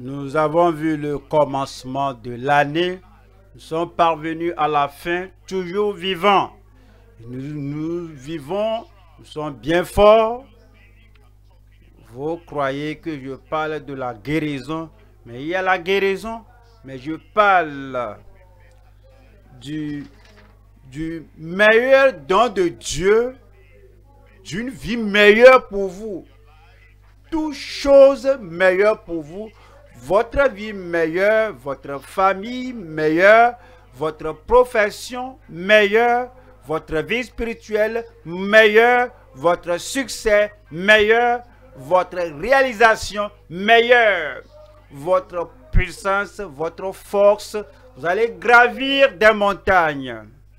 Nous avons vu le commencement de l'année. Nous sommes parvenus à la fin, toujours vivants. Nous vivons, nous sommes bien forts. Vous croyez que je parle de la guérison, mais il y a la guérison, mais je parle du meilleur don de Dieu, d'une vie meilleure pour vous. Toute chose meilleure pour vous. Votre vie meilleure, votre famille meilleure, votre profession meilleure, votre vie spirituelle meilleure, votre succès meilleur, votre réalisation meilleure, votre puissance, votre force. Vous allez gravir des montagnes.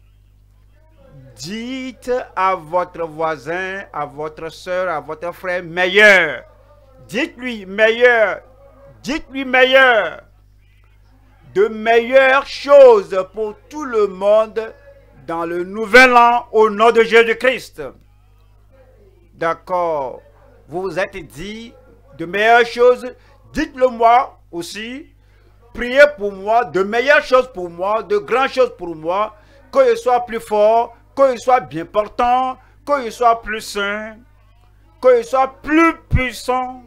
Dites à votre voisin, à votre soeur, à votre frère, meilleur. Dites-lui meilleur. Dites-lui meilleur. De meilleures choses pour tout le monde dans le nouvel an au nom de Jésus-Christ. D'accord. Vous vous êtes dit de meilleures choses. Dites-le moi aussi. Priez pour moi, de meilleures choses pour moi, de grandes choses pour moi. Que je sois plus fort, que je sois bien portant, que je sois plus sain, que je sois plus puissant.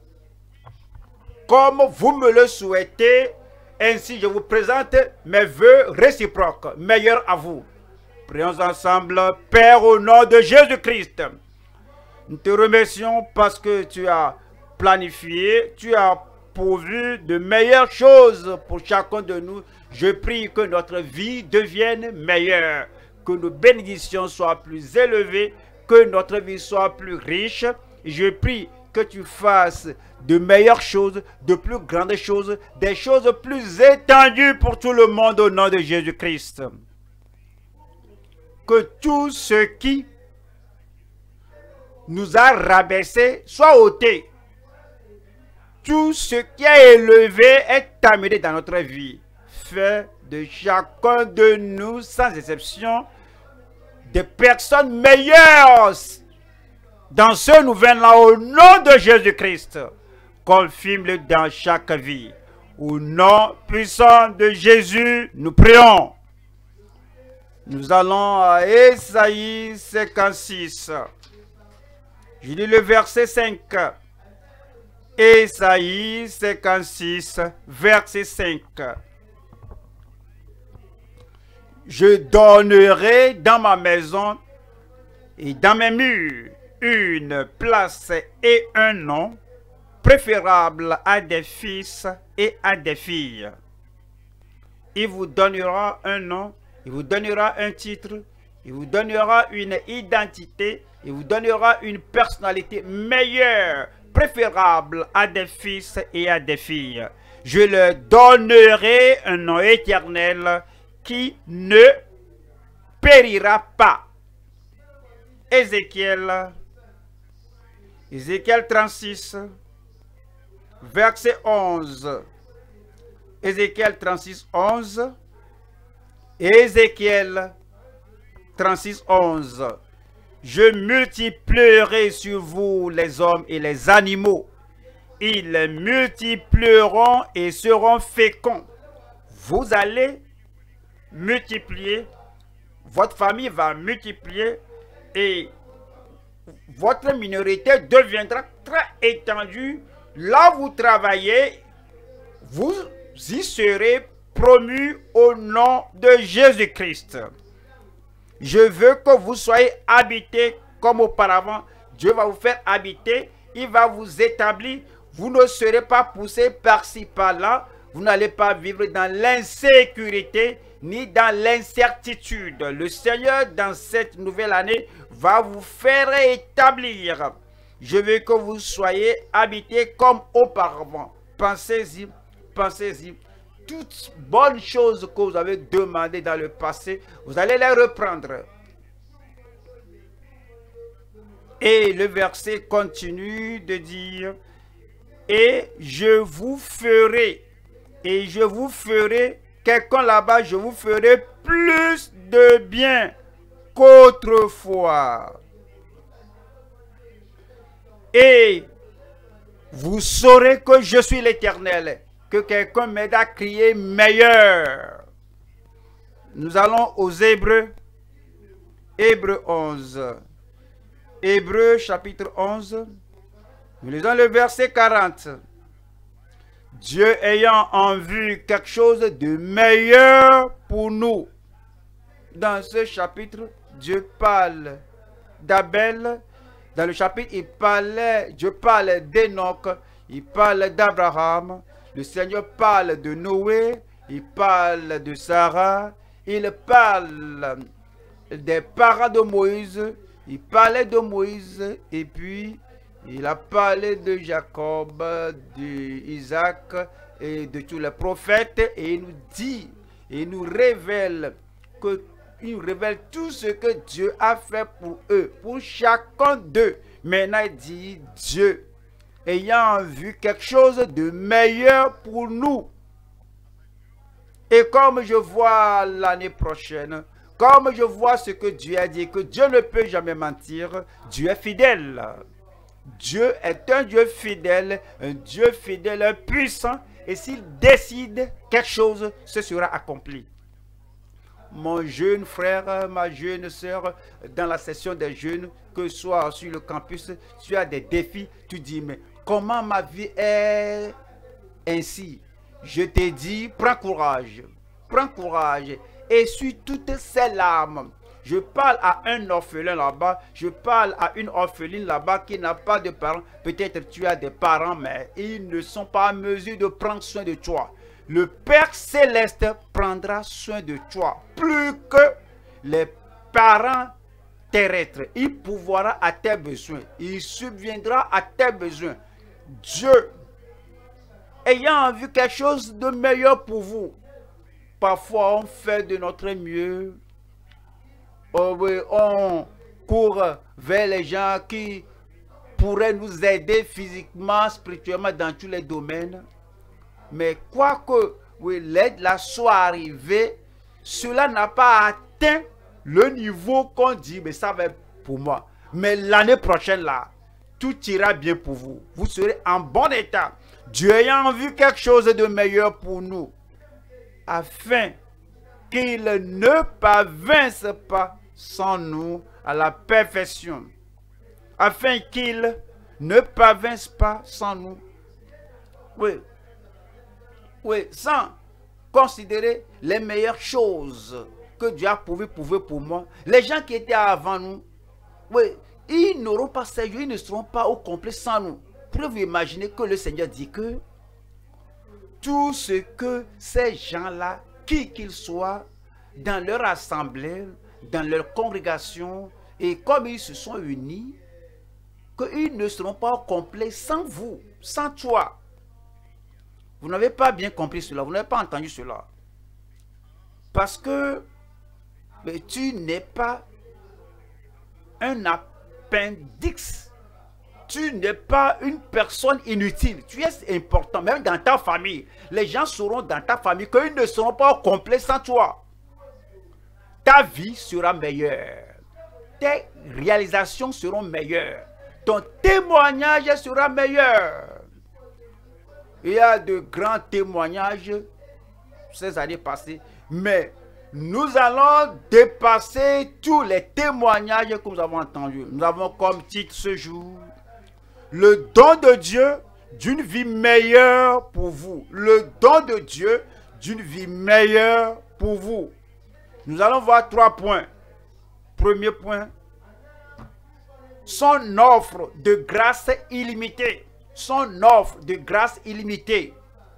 Comme vous me le souhaitez, ainsi je vous présente mes vœux réciproques, meilleurs à vous. Prions ensemble. Père, au nom de Jésus-Christ, nous te remercions parce que tu as planifié, tu as pourvu de meilleures choses pour chacun de nous. Je prie que notre vie devienne meilleure, que nos bénédictions soient plus élevées, que notre vie soit plus riche. Je prie que tu fasses de meilleures choses, de plus grandes choses, des choses plus étendues pour tout le monde au nom de Jésus-Christ. Que tout ce qui nous a rabaissés soit ôté. Tout ce qui est élevé est amené dans notre vie. Fais de chacun de nous, sans exception, des personnes meilleures dans ce nouvel an au nom de Jésus-Christ. Confirme-le dans chaque vie. Au nom puissant de Jésus, nous prions. Nous allons à Ésaïe 56. Je lis le verset 5. Ésaïe 56, verset 5. Je donnerai dans ma maison et dans mes murs une place et un nom préférable à des fils et à des filles. Il vous donnera un nom, il vous donnera un titre, il vous donnera une identité, il vous donnera une personnalité meilleure, préférable à des fils et à des filles. Je leur donnerai un nom éternel qui ne périra pas. Ézéchiel 36, verset 11. Ézéchiel 36, 11. Ézéchiel 36, 11. Je multiplierai sur vous les hommes et les animaux. Ils multiplieront et seront féconds. Vous allez multiplier. Votre famille va multiplier et votre minorité deviendra très étendue. Là où vous travaillez, vous y serez promus au nom de Jésus-Christ. Je veux que vous soyez habités comme auparavant. Dieu va vous faire habiter. Il va vous établir. Vous ne serez pas poussés par-ci, par-là. Vous n'allez pas vivre dans l'insécurité ni dans l'incertitude. Le Seigneur, dans cette nouvelle année, va vous faire établir. Je veux que vous soyez habités comme auparavant. Pensez-y, pensez-y. Toutes bonnes choses que vous avez demandées dans le passé, vous allez les reprendre. Et le verset continue de dire, et je vous ferai, quelqu'un là-bas, je vous ferai plus de bien qu'autrefois. Et vous saurez que je suis l'Éternel. Que quelqu'un m'aide à crier meilleur. Nous allons aux Hébreux. Hébreux 11. Hébreux chapitre 11. Nous lisons le verset 40. Dieu ayant en vue quelque chose de meilleur pour nous. Dans ce chapitre, Dieu parle d'Abel. Dans le chapitre, Dieu parle d'Enoch. Il parle d'Abraham. Le Seigneur parle de Noé. Il parle de Sarah. Il parle des parents de Moïse. Il parlait de Moïse. Et puis, il a parlé de Jacob, d'Isaac et de tous les prophètes. Et il nous dit, il nous révèle tout ce que Dieu a fait pour eux, pour chacun d'eux. Maintenant, il dit, Dieu ayant vu quelque chose de meilleur pour nous. Et comme je vois l'année prochaine, comme je vois ce que Dieu a dit, que Dieu ne peut jamais mentir, Dieu est fidèle. Dieu est un Dieu fidèle, un puissant. Et s'il décide quelque chose, ce sera accompli. Mon jeune frère, ma jeune soeur, dans la session des jeunes, que ce soit sur le campus, tu as des défis, tu dis, mais comment ma vie est ainsi? Je te dis, prends courage, essuie toutes ces larmes. Je parle à un orphelin là-bas, je parle à une orpheline là-bas qui n'a pas de parents. Peut-être tu as des parents, mais ils ne sont pas en mesure de prendre soin de toi. Le Père Céleste prendra soin de toi plus que les parents terrestres. Il pourvoira à tes besoins. Il subviendra à tes besoins. Dieu, ayant vu quelque chose de meilleur pour vous, parfois on fait de notre mieux. On court vers les gens qui pourraient nous aider physiquement, spirituellement, dans tous les domaines. Mais quoique l'aide là soit arrivée, cela n'a pas atteint le niveau qu'on dit, mais ça va être pour moi. Mais l'année prochaine là, tout ira bien pour vous. Vous serez en bon état. Dieu ayant vu quelque chose de meilleur pour nous, afin qu'il ne parvince pas sans nous à la perfection. Afin qu'il ne parvince pas sans nous. Oui, sans considérer les meilleures choses que Dieu a pouvées pour moi. Les gens qui étaient avant nous, oui, ils n'auront pas ces jours, ils ne seront pas au complet sans nous. Pouvez-vous imaginer que le Seigneur dit que tout ce que ces gens-là, qui qu'ils soient, dans leur assemblée, dans leur congrégation, et comme ils se sont unis, qu'ils ne seront pas au complet sans vous, sans toi. Vous n'avez pas bien compris cela, vous n'avez pas entendu cela. Parce que tu n'es pas un appendix. Tu n'es pas une personne inutile. Tu es important, même dans ta famille. Les gens sauront dans ta famille qu'ils ne seront pas au complet sans toi. Ta vie sera meilleure. Tes réalisations seront meilleures. Ton témoignage sera meilleur. Il y a de grands témoignages ces années passées, mais nous allons dépasser tous les témoignages que nous avons entendus. Nous avons comme titre ce jour le don de Dieu d'une vie meilleure pour vous. Le don de Dieu d'une vie meilleure pour vous. Nous allons voir 3 points. Premier point, son offre de grâce illimitée. Son offre de grâce illimitée.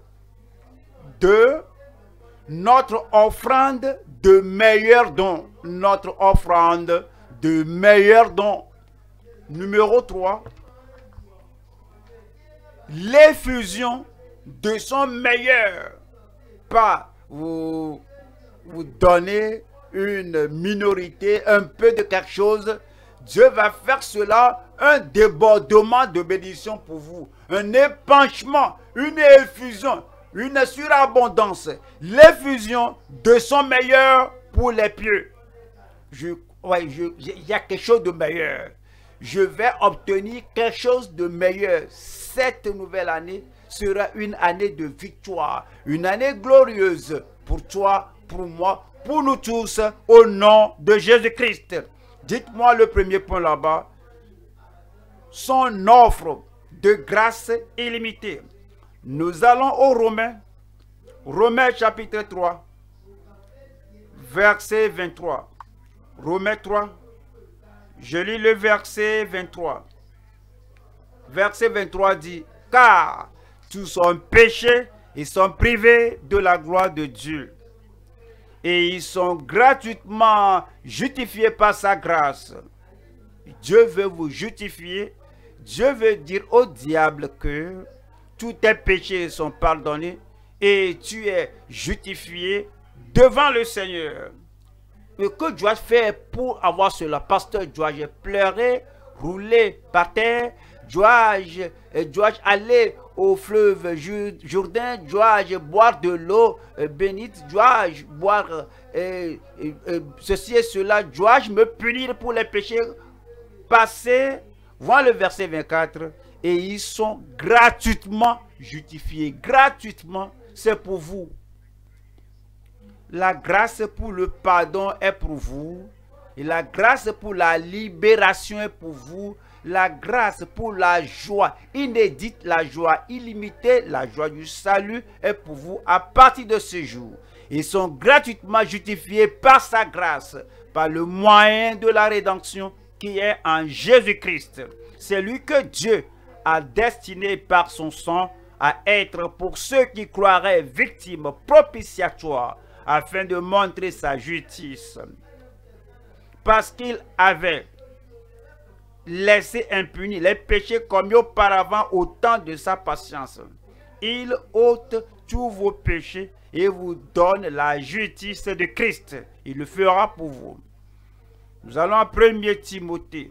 2. Notre offrande de meilleurs dons. Notre offrande de meilleurs dons. Numéro 3. L'effusion de son meilleur. Pas vous donner une minorité, un peu de quelque chose. Dieu va faire cela, un débordement de bénédiction pour vous. Un épanchement, une effusion, une surabondance. L'effusion de son meilleur pour les pieux. Il y a quelque chose de meilleur. Je vais obtenir quelque chose de meilleur. cette nouvelle année sera une année de victoire, une année glorieuse pour toi, pour moi, pour nous tous, au nom de Jésus-Christ. Dites-moi le premier point là-bas. Son offre de grâce illimitée. Nous allons aux Romains. Romains chapitre 3, verset 23. Romains 3, je lis le verset 23. Verset 23 dit, « Car tous ont péché et sont privés de la gloire de Dieu. Et ils sont gratuitement justifiés par sa grâce. » Dieu veut vous justifier. Dieu veut dire au diable que tous tes péchés sont pardonnés et tu es justifié devant le Seigneur. Mais que dois-je faire pour avoir cela? Pasteur, dois-je pleurer, rouler par terre? Dois-je aller au fleuve Jourdain? Dois-je boire de l'eau bénite? Dois-je boire ceci et cela? Dois-je me punir pour les péchés passés? Voilà le verset 24. Et ils sont gratuitement justifiés. Gratuitement, c'est pour vous. La grâce pour le pardon est pour vous. Et la grâce pour la libération est pour vous. La grâce pour la joie inédite, la joie illimitée, la joie du salut est pour vous à partir de ce jour. Ils sont gratuitement justifiés par sa grâce, par le moyen de la rédemption qui est en Jésus-Christ. C'est lui que Dieu a destiné par son sang à être pour ceux qui croiraient victimes propitiatoires afin de montrer sa justice. Parce qu'il avait laissé impunis les péchés commis auparavant au temps de sa patience. Il ôte tous vos péchés et vous donne la justice de Christ. Il le fera pour vous. Nous allons en 1 Timothée.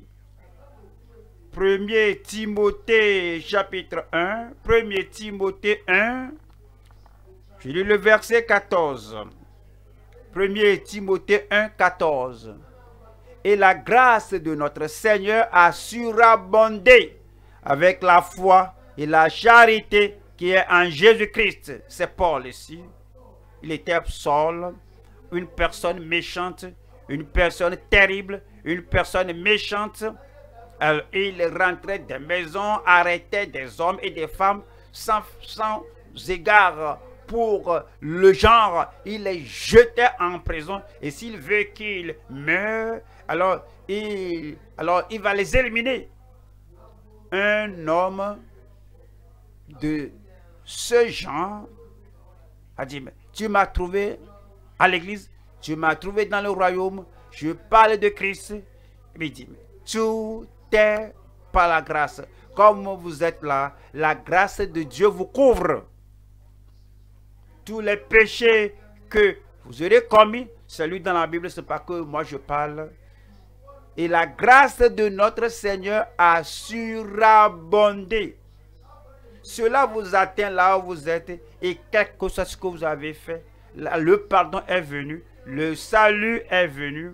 1 Timothée chapitre 1. 1 Timothée 1. Je lis le verset 14. 1 Timothée 1, 14. Et la grâce de notre Seigneur a surabondé avec la foi et la charité qui est en Jésus-Christ. C'est Paul ici. Il était Saul, une personne méchante, une personne terrible, une personne méchante. Il rentrait des maisons, arrêtait des hommes et des femmes sans égard pour le genre. Il les jetait en prison et s'il veut qu'ils meurent, alors il va les éliminer. Un homme de ce genre a dit, tu m'as trouvé à l'église, tu m'as trouvé dans le royaume, je parle de Christ. Il dit, tout est par la grâce. Comme vous êtes là, la grâce de Dieu vous couvre. Tous les péchés que vous aurez commis, celui dans la Bible, ce n'est pas que moi je parle. Et la grâce de notre Seigneur a surabondé. Cela vous atteint là où vous êtes et quel que soit ce que vous avez fait, le pardon est venu, le salut est venu.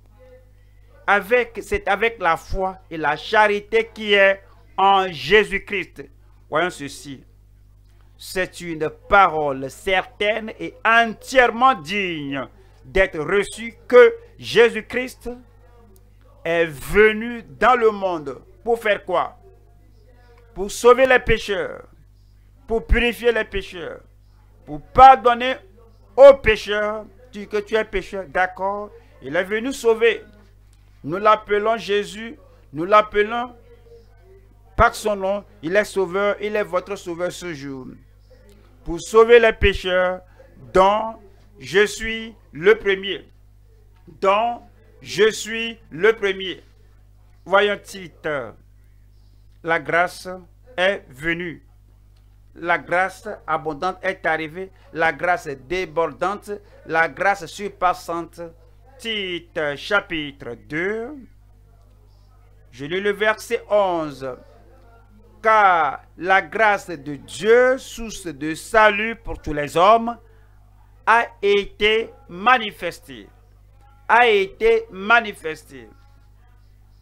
C'est avec la foi et la charité qui est en Jésus-Christ. Voyons ceci. C'est une parole certaine et entièrement digne d'être reçue que Jésus-Christ est venu dans le monde. Pour faire quoi? Pour sauver les pécheurs, pour purifier les pécheurs, pour pardonner aux pécheurs. Tu dis que tu es pécheur, d'accord? Il est venu sauver. Nous l'appelons Jésus, nous l'appelons par son nom. Il est sauveur, il est votre sauveur ce jour. Pour sauver les pécheurs, dont je suis le premier. Dont je suis le premier. Voyons titre. La grâce est venue. La grâce abondante est arrivée. La grâce débordante. La grâce surpassante. Tite chapitre 2. Je lis le verset 11. Car la grâce de Dieu, source de salut pour tous les hommes, a été manifestée. A été manifestée.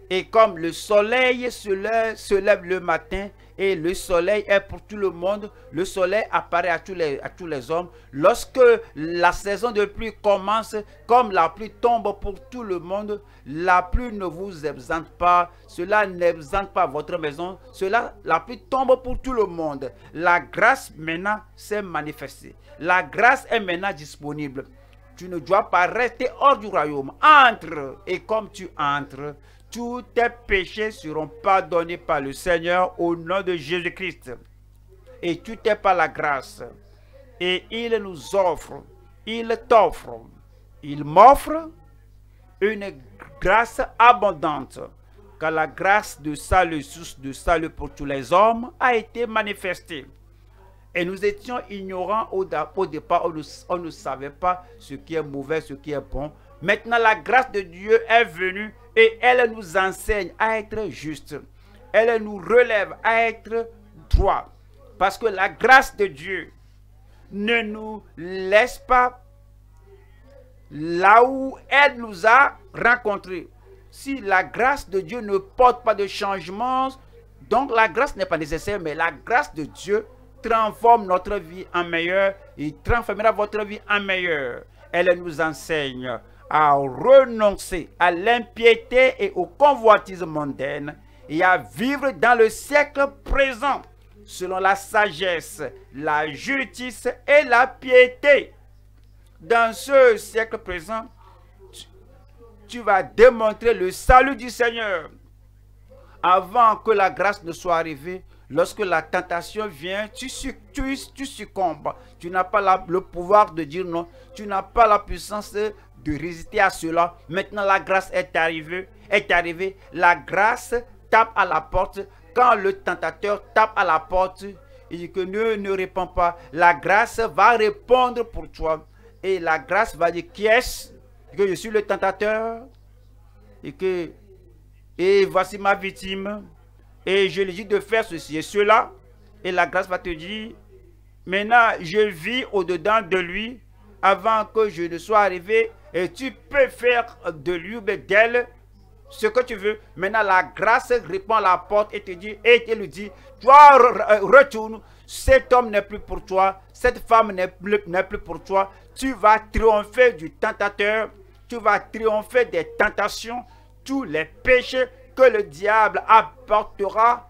Et comme le soleil se lève le matin et le soleil est pour tout le monde, le soleil apparaît à tous les hommes. Lorsque la saison de pluie commence, comme la pluie tombe pour tout le monde, la pluie ne vous exempte pas, cela n'exempte pas votre maison, la pluie tombe pour tout le monde. La grâce maintenant s'est manifestée. La grâce est maintenant disponible. Tu ne dois pas rester hors du royaume. Entre, et comme tu entres, tous tes péchés seront pardonnés par le Seigneur au nom de Jésus-Christ. Et tout est par la grâce. Et il nous offre, il t'offre, il m'offre une grâce abondante. Car la grâce de salut, source de salut pour tous les hommes, a été manifestée. Et nous étions ignorants au départ, on ne savait pas ce qui est mauvais, ce qui est bon. Maintenant, la grâce de Dieu est venue et elle nous enseigne à être juste. Elle nous relève à être droit. Parce que la grâce de Dieu ne nous laisse pas là où elle nous a rencontrés. Si la grâce de Dieu ne porte pas de changement, donc la grâce n'est pas nécessaire, mais la grâce de Dieu transforme notre vie en meilleure et transformera votre vie en meilleure. Elle nous enseigne à renoncer à l'impiété et au convoitisme mondaine et à vivre dans le siècle présent selon la sagesse, la justice et la piété. Dans ce siècle présent, tu vas démontrer le salut du Seigneur. Avant que la grâce ne soit arrivée, lorsque la tentation vient, tu succombes. Tu n'as pas le pouvoir de dire non. Tu n'as pas la puissance de résister à cela. Maintenant, la grâce est arrivée. La grâce tape à la porte. Quand le tentateur tape à la porte, il dit que ne réponds pas. La grâce va répondre pour toi. Et la grâce va dire, qui est-ce? Que je suis le tentateur. Et voici ma victime. Et je lui dis de faire ceci et cela. Et la grâce va te dire, maintenant je vis au-dedans de lui avant que je ne sois arrivé. Et tu peux faire de lui ou d'elle ce que tu veux. Maintenant la grâce répond à la porte et te dit, et te lui dit, toi retourne. Cet homme n'est plus pour toi. Cette femme n'est plus pour toi. Tu vas triompher du tentateur. Tu vas triompher des tentations. Tous les péchés que le diable apportera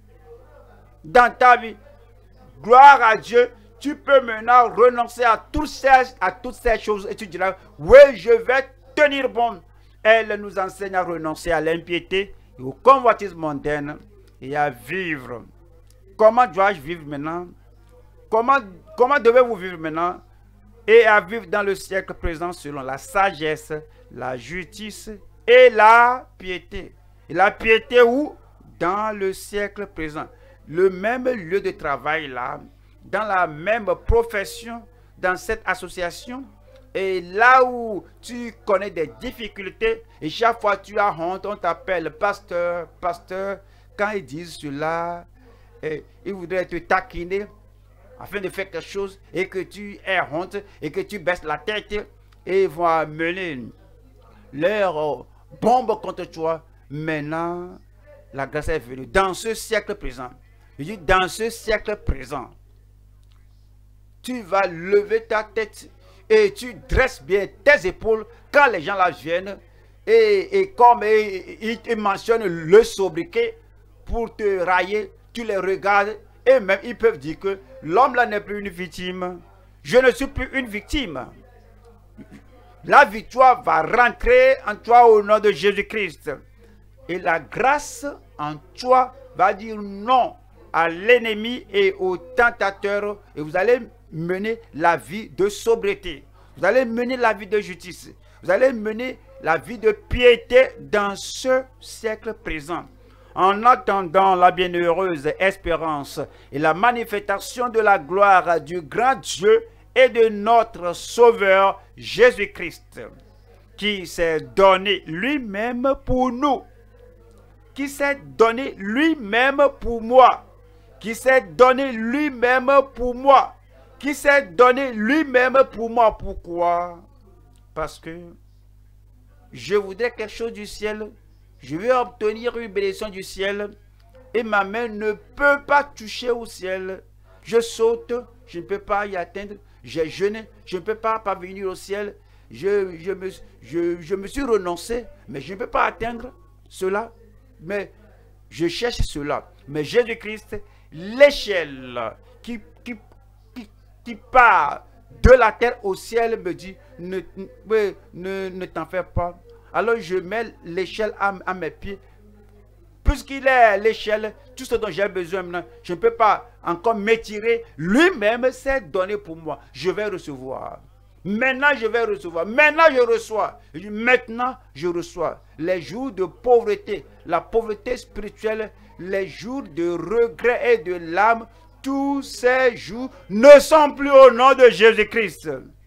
dans ta vie. Gloire à Dieu. Tu peux maintenant renoncer à toutes ces choses et tu diras, oui, je vais tenir bon. Elle nous enseigne à renoncer à l'impiété et au convoitisme mondain et à vivre. Comment dois-je vivre maintenant? Comment devez-vous vivre maintenant? Et à vivre dans le siècle présent selon la sagesse, la justice et la piété. Et la piété où? Dans le siècle présent. Le même lieu de travail là, dans la même profession, dans cette association. Et là où tu connais des difficultés, et chaque fois tu as honte, on t'appelle pasteur, pasteur. Quand ils disent cela, ils voudraient te taquiner afin de faire quelque chose et que tu aies honte et que tu baisses la tête et ils vont amener leur bombe contre toi. Maintenant, la grâce est venue dans ce siècle présent. Je dis dans ce siècle présent, tu vas lever ta tête et tu dresses bien tes épaules quand les gens là viennent et comme ils mentionnent le sobriquet pour te railler, tu les regardes et même ils peuvent dire que l'homme là n'est plus une victime. Je ne suis plus une victime. La victoire va rentrer en toi au nom de Jésus-Christ. Et la grâce en toi va dire non à l'ennemi et au tentateur. Et vous allez mener la vie de sobriété. Vous allez mener la vie de justice. Vous allez mener la vie de piété dans ce siècle présent. En attendant la bienheureuse espérance et la manifestation de la gloire du grand Dieu et de notre Sauveur Jésus-Christ, qui s'est donné lui-même pour nous, qui s'est donné lui-même pour moi, qui s'est donné lui-même pour moi, qui s'est donné lui-même pour moi. Pourquoi? Parce que je voudrais quelque chose du ciel. Je vais obtenir une bénédiction du ciel et ma main ne peut pas toucher au ciel. Je saute, je ne peux pas y atteindre. J'ai jeûné, je ne peux pas parvenir au ciel. Je me suis renoncé, mais je ne peux pas atteindre cela. Mais je cherche cela. Mais Jésus-Christ, l'échelle qui part de la terre au ciel me dit, ne t'en fais pas. Alors je mets l'échelle à mes pieds. Puisqu'il est l'échelle, tout ce dont j'ai besoin maintenant, je ne peux pas encore m'étirer. Lui-même s'est donné pour moi. Je vais recevoir. Maintenant, je vais recevoir. Maintenant, je reçois. Maintenant, je reçois. Les jours de pauvreté, la pauvreté spirituelle, les jours de regret et de larmes, tous ces jours ne sont plus au nom de Jésus-Christ.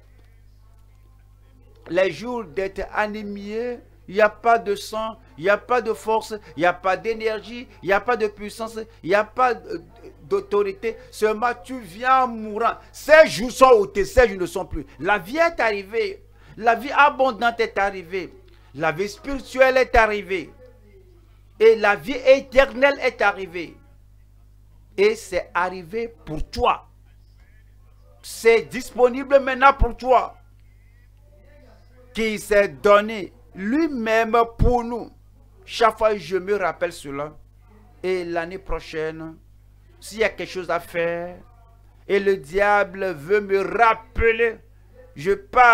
Les jours d'être anémié, il n'y a pas de sang, il n'y a pas de force, il n'y a pas d'énergie, il n'y a pas de puissance, il n'y a pas d'autorité. Seulement tu viens mourant. Ces jours sont ôtés, ces jours ne sont plus. La vie est arrivée. La vie abondante est arrivée. La vie spirituelle est arrivée. Et la vie éternelle est arrivée. Et c'est arrivé pour toi. C'est disponible maintenant pour toi. Qui s'est donné lui-même pour nous. Chaque fois je me rappelle cela. Et l'année prochaine, s'il y a quelque chose à faire, et le diable veut me rappeler, je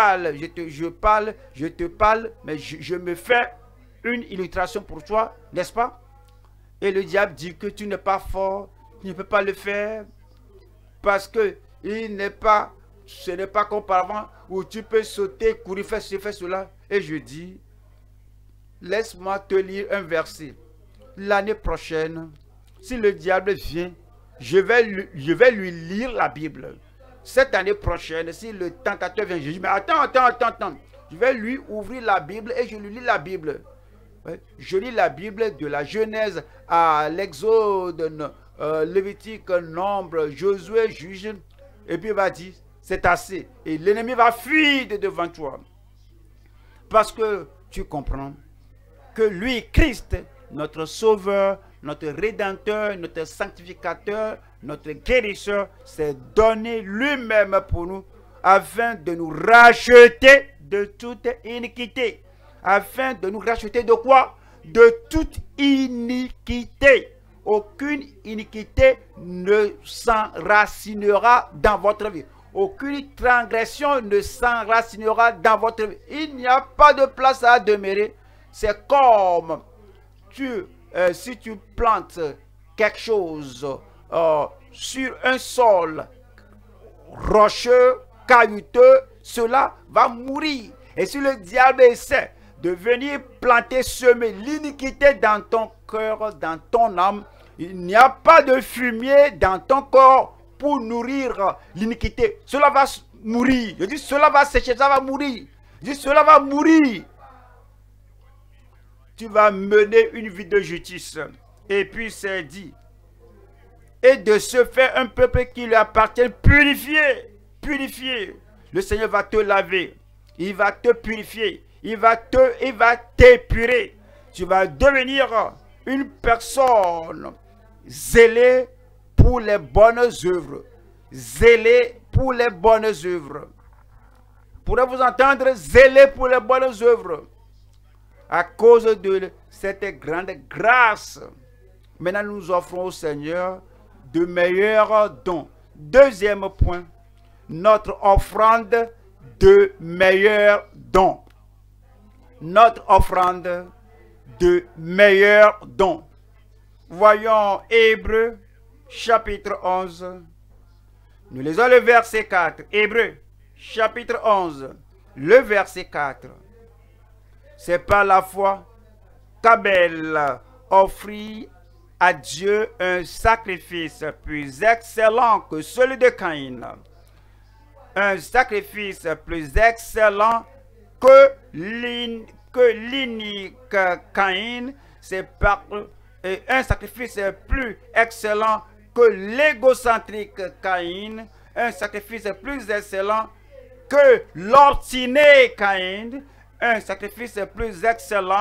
te parle, mais je me fais une illustration pour toi, n'est-ce pas? Et le diable dit que tu n'es pas fort, tu ne peux pas le faire, parce que ce n'est pas comme avant où tu peux sauter, courir, faire ceci, faire cela. Et je dis, laisse-moi te lire un verset. L'année prochaine, si le diable vient, je vais lui lire la Bible. Cette année prochaine, si le tentateur vient, je dis, mais attends. Je vais lui ouvrir la Bible et je lui lis la Bible. Je lis la Bible de la Genèse à l'Exode, Lévitique, Nombre, Josué, Juge. Et puis il va dire, c'est assez. Et l'ennemi va fuir de devant toi. Parce que tu comprends que lui, Christ, notre Sauveur, notre Rédempteur, notre Sanctificateur, notre Guérisseur, s'est donné lui-même pour nous afin de nous racheter de toute iniquité. Afin de nous racheter de quoi? De toute iniquité. Aucune iniquité ne s'enracinera dans votre vie. Aucune transgression ne s'enracinera dans votre vie. Il n'y a pas de place à demeurer. C'est comme si tu plantes quelque chose sur un sol rocheux, caillouteux, cela va mourir. Et si le diable essaie de venir planter, semer l'iniquité dans ton cœur, dans ton âme, il n'y a pas de fumier dans ton corps pour nourrir l'iniquité. Cela va mourir. Je dis, cela va sécher, ça va mourir. Je dis, cela va mourir. Tu vas mener une vie de justice. Et puis c'est dit. Et de ce fait, un peuple qui lui appartient, purifié. Le Seigneur va te laver. Il va te purifier. Il va t'épurer. Tu vas devenir une personne zélée pour les bonnes œuvres. Zélé pour les bonnes œuvres. Pourrez-vous entendre? Zélé pour les bonnes œuvres. À cause de cette grande grâce, maintenant nous offrons au Seigneur de meilleurs dons. Deuxième point, notre offrande de meilleurs dons. Notre offrande de meilleurs dons. Voyons Hébreux chapitre 11. Nous lisons le verset 4. Hébreux chapitre 11, le verset 4. C'est par la foi qu'Abel offrit à Dieu un sacrifice plus excellent que celui de Caïn. Un sacrifice plus excellent que l'inique Caïn. C'est un sacrifice plus excellent que l'égocentrique Caïn. Un sacrifice plus excellent que l'obstiné Caïn. Un sacrifice plus excellent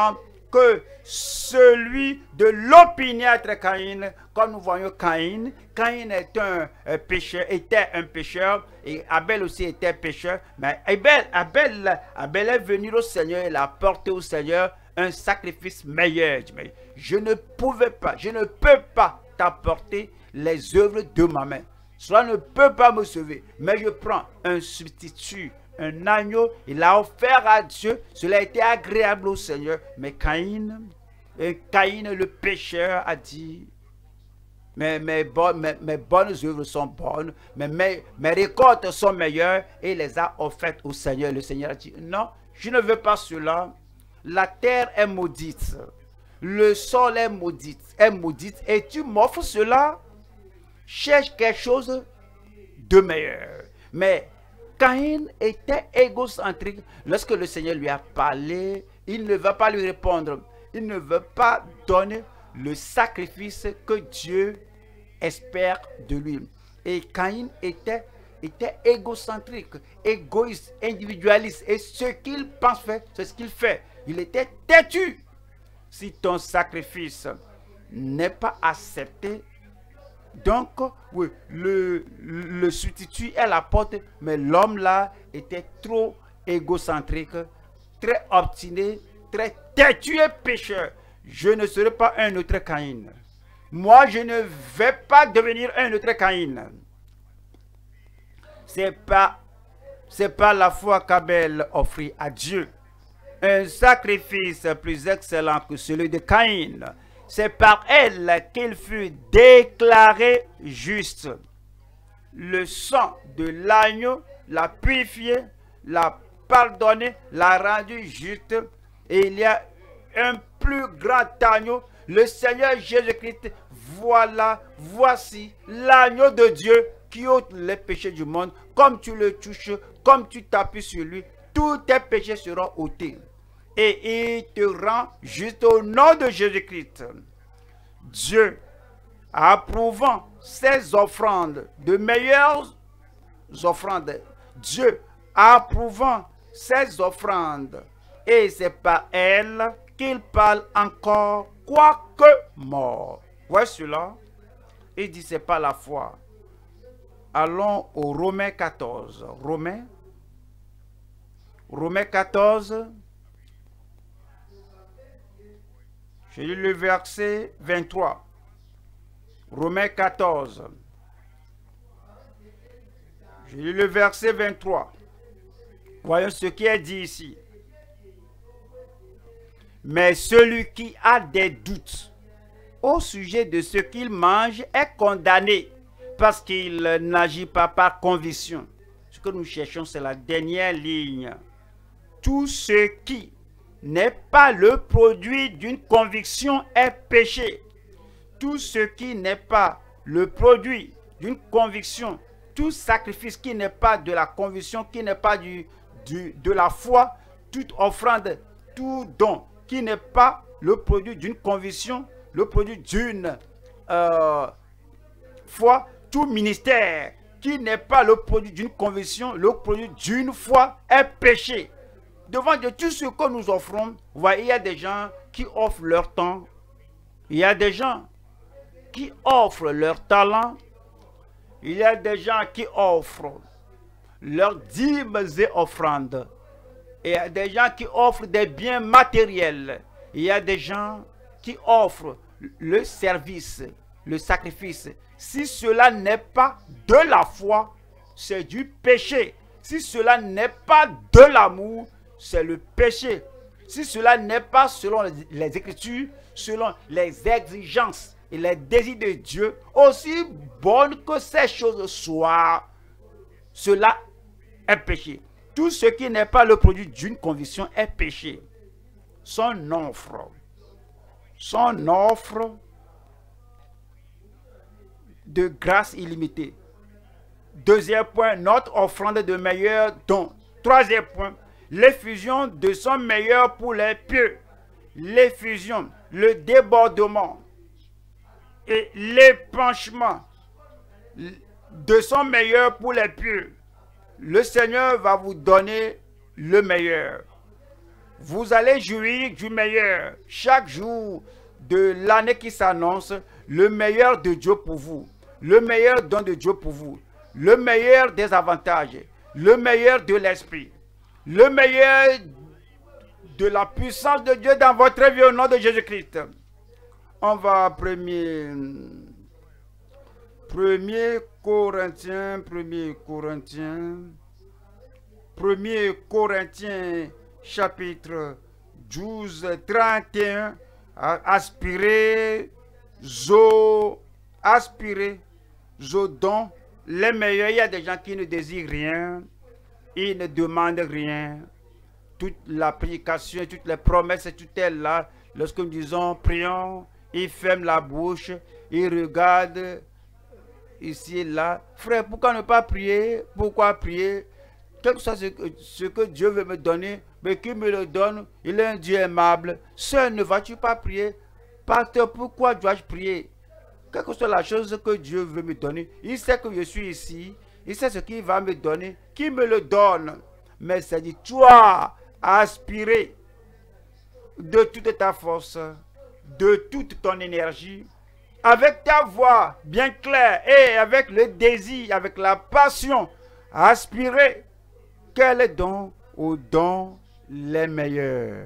que celui de l'opiniâtre Caïn. Comme nous voyons Caïn, Caïn est était un pécheur, et Abel aussi était pécheur. Mais Abel est venu au Seigneur, il a apporté au Seigneur un sacrifice meilleur. Mais je ne peux pas t'apporter les œuvres de ma main. Cela ne peut pas me sauver. Mais je prends un substitut, un agneau, il a offert à Dieu, cela a été agréable au Seigneur. Mais Caïn, le pécheur, a dit, mes bonnes œuvres sont bonnes, mais mes récoltes sont meilleures, et il les a offertes au Seigneur. Le Seigneur a dit, non, je ne veux pas cela. La terre est maudite, le sol est maudite, et tu m'offres cela. Cherche quelque chose de meilleur. Mais Caïn était égocentrique. Lorsque le Seigneur lui a parlé, il ne va pas lui répondre. Il ne veut pas donner le sacrifice que Dieu espère de lui. Et Caïn était égocentrique, égoïste, individualiste. Et ce qu'il pense faire, c'est ce qu'il fait. Il était têtu. Si ton sacrifice n'est pas accepté, donc, oui, le substitut est la porte, mais l'homme là était trop égocentrique, très obstiné, très têtu et pécheur. Je ne serai pas un autre Caïn. Moi, je ne vais pas devenir un autre Caïn. C'est pas la foi qu'Abel offrit à Dieu. Un sacrifice plus excellent que celui de Caïn. C'est par elle qu'il fut déclaré juste. Le sang de l'agneau l'a purifié, l'a pardonné, l'a rendu juste. Et il y a un plus grand agneau, le Seigneur Jésus-Christ. Voici l'agneau de Dieu qui ôte les péchés du monde. Comme tu le touches, comme tu t'appuies sur lui, tous tes péchés seront ôtés. Et il te rend juste au nom de Jésus-Christ. Dieu, approuvant ses offrandes, de meilleures offrandes, Dieu, approuvant ses offrandes, et c'est par elle qu'il parle encore, quoique mort. Voici cela. Il dit, c'est pas la foi. Allons au Romains 14. Romains 14. Je lis le verset 23. Romains 14. Je lis le verset 23. Voyons ce qui est dit ici. Mais celui qui a des doutes au sujet de ce qu'il mange est condamné parce qu'il n'agit pas par conviction. Ce que nous cherchons, c'est la dernière ligne. Tout ce qui n'est pas le produit d'une conviction est péché. Tout ce qui n'est pas le produit d'une conviction, tout sacrifice qui n'est pas de la conviction, qui n'est pas de la foi, toute offrande, tout don, qui n'est pas le produit d'une conviction, le produit d'une foi, tout ministère qui n'est pas le produit d'une conviction, le produit d'une foi est péché. Devant Dieu, tout ce que nous offrons, vous voyez, il y a des gens qui offrent leur temps, il y a des gens qui offrent leur talent, il y a des gens qui offrent leurs dîmes et offrandes, il y a des gens qui offrent des biens matériels, il y a des gens qui offrent le service, le sacrifice. Si cela n'est pas de la foi, c'est du péché. Si cela n'est pas de l'amour, c'est le péché. Si cela n'est pas selon les Écritures, selon les exigences et les désirs de Dieu, aussi bonnes que ces choses soient, cela est péché. Tout ce qui n'est pas le produit d'une conviction est péché. Son offre de grâce illimitée. Deuxième point, notre offrande de meilleurs dons. Troisième point, l'effusion de son meilleur pour les pieux. L'effusion, le débordement et l'épanchement de son meilleur pour les pieux. Le Seigneur va vous donner le meilleur. Vous allez jouir du meilleur. Chaque jour de l'année qui s'annonce, le meilleur de Dieu pour vous. Le meilleur don de Dieu pour vous. Le meilleur des avantages. Le meilleur de l'esprit. Le meilleur de la puissance de Dieu dans votre vie au nom de Jésus-Christ. On va à 1er Corinthiens chapitre 12, 31. Aspirez, don, les meilleurs. Il y a des gens qui ne désirent rien, ils ne demandent rien. Toute la prédication, toutes les promesses, tout est là. Lorsque nous disons prions, ils ferment la bouche, ils regardent ici et là. Frère, pourquoi ne pas prier? Pourquoi prier? Quel que soit ce que Dieu veut me donner, mais qu'il me le donne, il est un Dieu aimable. Sœur, ne vas-tu pas prier? Pasteur, pourquoi dois-je prier? Quelle que soit la chose que Dieu veut me donner, il sait que je suis ici, il sait ce qu'il va me donner, qu'il me le donne. Mais c'est dit, toi, aspirer de toute ta force, de toute ton énergie, avec ta voix bien claire et avec le désir, avec la passion, aspirer. Quel est donc aux dons les meilleurs?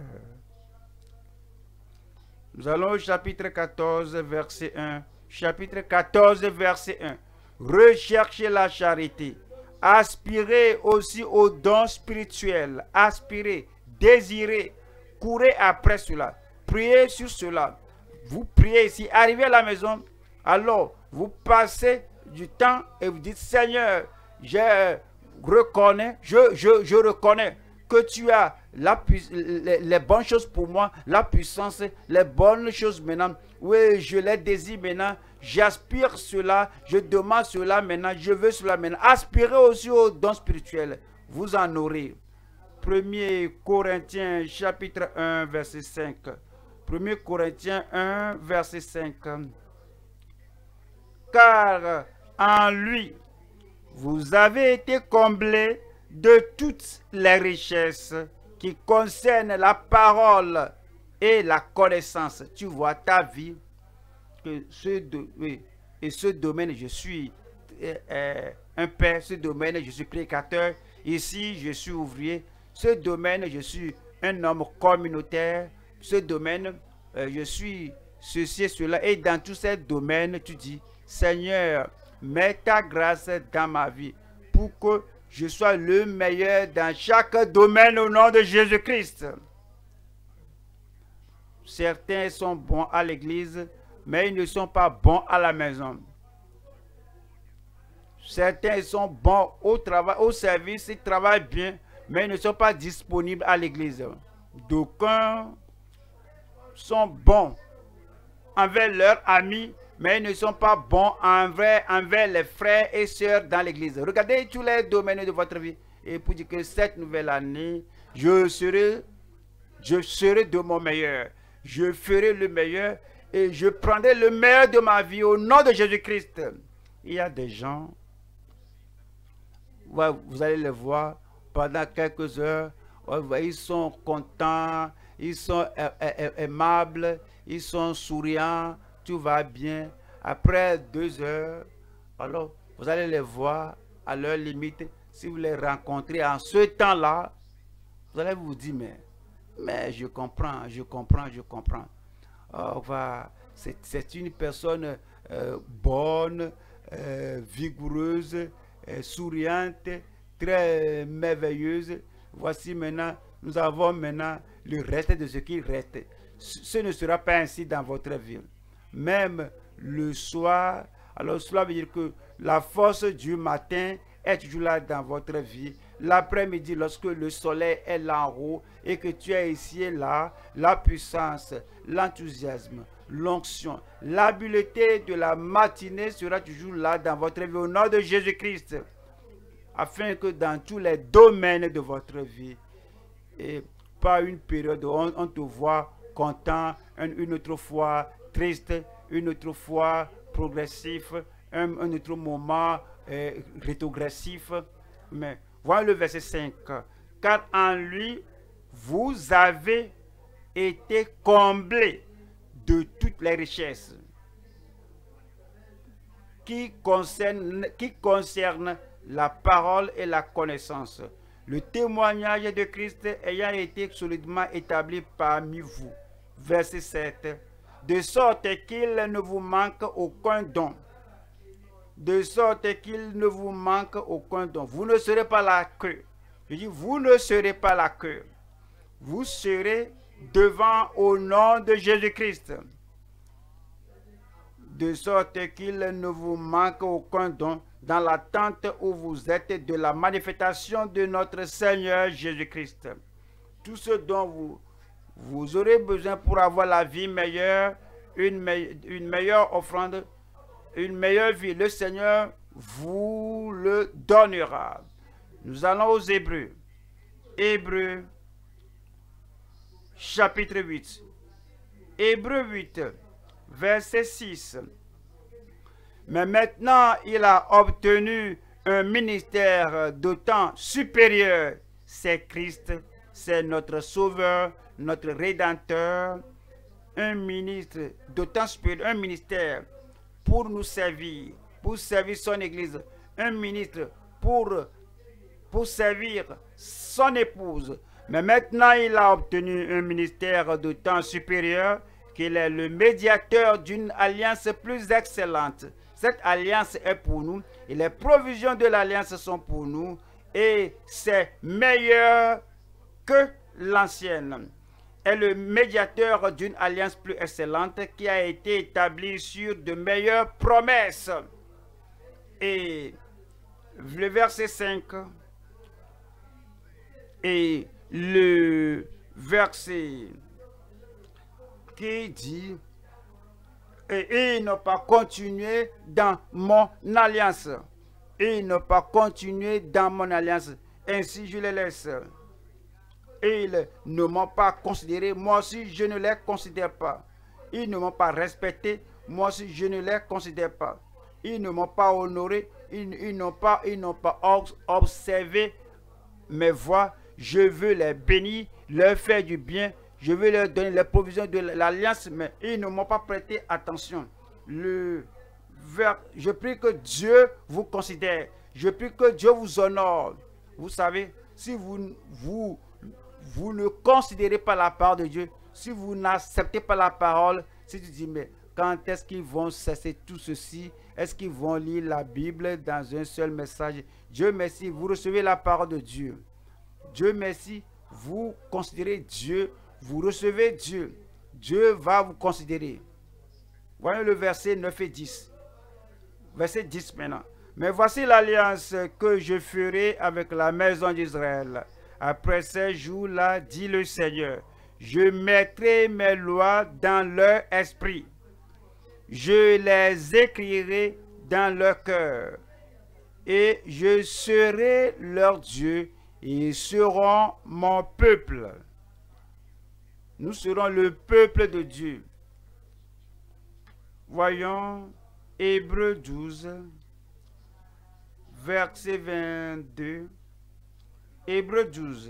Nous allons au chapitre 14, verset 1. Chapitre 14, verset 1. Recherchez la charité. Aspirez aussi aux dons spirituels. Aspirez, désirez, courez après cela. Priez sur cela. Vous priez ici, arrivez à la maison. Alors, vous passez du temps et vous dites, Seigneur, je reconnais que tu as les bonnes choses pour moi, la puissance, les bonnes choses maintenant. Oui, je les désire maintenant. J'aspire cela, je demande cela maintenant, je veux cela maintenant. Aspirez aussi aux dons spirituels. Vous en aurez. 1er Corinthiens chapitre 1, verset 5. 1er Corinthiens 1, verset 5. Car en lui, vous avez été comblés de toutes les richesses qui concernent la parole et la connaissance. Tu vois ta vie, que ce domaine, je suis un père, ce domaine, je suis prédicateur, ici, je suis ouvrier, ce domaine, je suis un homme communautaire, ce domaine, je suis ceci et cela. Et dans tous ces domaines, tu dis, Seigneur, mets ta grâce dans ma vie pour que je sois le meilleur dans chaque domaine au nom de Jésus-Christ. Certains sont bons à l'église, mais ils ne sont pas bons à la maison. Certains sont bons au travail, au service, ils travaillent bien, mais ils ne sont pas disponibles à l'église. D'aucuns sont bons envers leurs amis, mais ils ne sont pas bons envers les frères et sœurs dans l'église. Regardez tous les domaines de votre vie. Et pour dire que cette nouvelle année, je serai de mon meilleur. Je ferai le meilleur et je prendrai le meilleur de ma vie au nom de Jésus-Christ. Il y a des gens, vous allez les voir pendant quelques heures, ils sont contents, ils sont aimables, ils sont souriants, tout va bien. Après 2 heures, alors vous allez les voir à leur limite. Si vous les rencontrez en ce temps-là, vous allez vous dire, mais je comprends. C'est une personne bonne, vigoureuse, souriante, très merveilleuse. Voici maintenant, nous avons maintenant le reste de ce qui reste. Ce ne sera pas ainsi dans votre vie. Même le soir, alors cela veut dire que la force du matin est toujours là dans votre vie. L'après-midi, lorsque le soleil est là en haut et que tu es ici et là, la puissance, l'enthousiasme, l'onction, l'habileté de la matinée sera toujours là dans votre vie au nom de Jésus-Christ. Afin que dans tous les domaines de votre vie, et pas une période où on te voit content, une autre fois triste, une autre fois progressif, un autre moment rétrogressif. Mais voilà le verset 5. Car en lui, vous avez été comblés de toutes les richesses qui concernent la parole et la connaissance, le témoignage de Christ ayant été solidement établi parmi vous. Verset 7. De sorte qu'il ne vous manque aucun don. De sorte qu'il ne vous manque aucun don. Vous ne serez pas la queue. Je dis, vous ne serez pas la queue. Vous serez devant au nom de Jésus-Christ. De sorte qu'il ne vous manque aucun don dans l'attente où vous êtes de la manifestation de notre Seigneur Jésus-Christ. Tout ce dont vous aurez besoin pour avoir la vie meilleure, une meilleure offrande, une meilleure vie, le Seigneur vous le donnera. Nous allons aux Hébreux. Hébreux, chapitre 8. Hébreux 8, verset 6. Mais maintenant, il a obtenu un ministère d'autant supérieur. C'est Christ, c'est notre Sauveur, notre Rédempteur. Un ministre d'autant supérieur, un ministère pour nous servir, pour servir son Église. Un ministre pour servir son épouse. Mais maintenant, il a obtenu un ministère d'autant supérieur qu'il est le médiateur d'une alliance plus excellente. Cette alliance est pour nous et les provisions de l'alliance sont pour nous et c'est meilleur que l'ancienne. Est le médiateur d'une alliance plus excellente qui a été établie sur de meilleures promesses. Et le verset 5 et le verset qui dit et il n'a pas continué dans mon alliance. Il n'a pas continué dans mon alliance. Ainsi je les laisse. Et ils ne m'ont pas considéré. Moi aussi je ne les considère pas. Ils ne m'ont pas respecté. Moi aussi je ne les considère pas. Ils ne m'ont pas honoré. Ils n'ont pas observé mes voies. Je veux les bénir, leur faire du bien. Je veux leur donner les provisions de l'alliance, mais ils ne m'ont pas prêté attention. Je prie que Dieu vous considère. Je prie que Dieu vous honore. Vous savez, si vous ne considérez pas la parole de Dieu, si vous n'acceptez pas la parole, si tu dis, mais quand est-ce qu'ils vont cesser tout ceci? Est-ce qu'ils vont lire la Bible dans un seul message? Dieu merci, vous recevez la parole de Dieu. Dieu merci, vous considérez Dieu. Vous recevez Dieu. Dieu va vous considérer. Voyons le verset 9 et 10. Verset 10 maintenant. Mais voici l'alliance que je ferai avec la maison d'Israël. Après ces jours-là, dit le Seigneur, je mettrai mes lois dans leur esprit. Je les écrirai dans leur cœur. Et je serai leur Dieu et ils seront mon peuple. Nous serons le peuple de Dieu. Voyons Hébreux 12, verset 22. Hébreux 12,